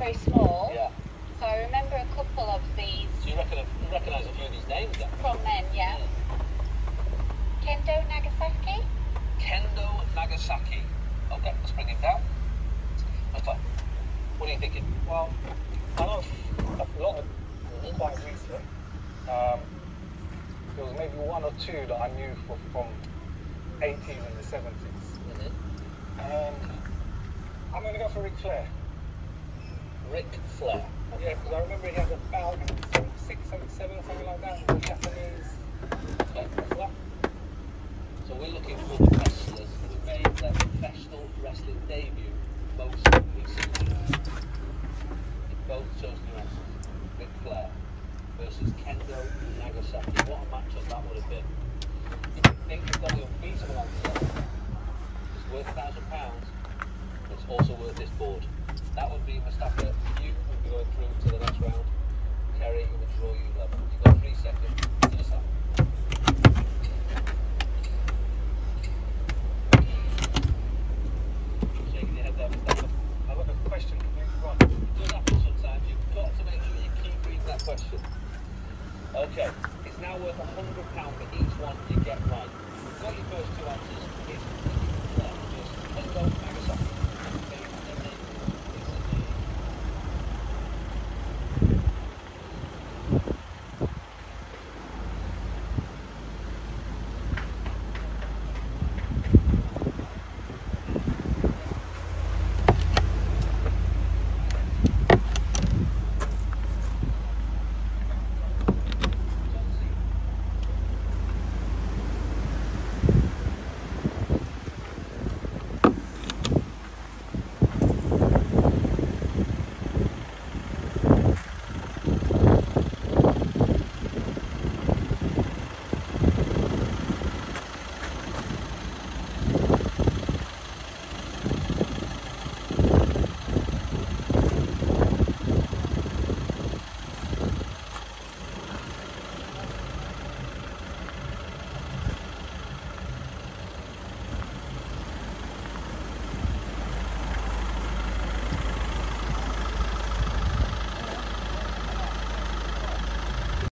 very small. Yeah. So I remember a couple of these. So you recognise a few of these names then? From them, yeah. Kendo Nagasaki. Kendo Nagasaki. Okay, let's bring him down. Mustafa, what are you thinking? Well, I know a lot of quite recently. There was maybe one or two that I knew from 80s and the 70s. And I'm going to go for Ric Flair. Ric Flair. Yeah, because I remember he had a belt in 76, 77 or something like that. The Japanese. Okay. So we're looking for the wrestlers who made their professional wrestling debut most recently. In both chosen wrestlers, Ric Flair versus Kendo Nagasaki. What a matchup that would have been. If you think you've got the unbeatable answer, it's worth £1,000, but it's also worth this board. That would be Mustafa. You would be going through to the next round. Kerry, it would draw you level. You've got 3 seconds to decide.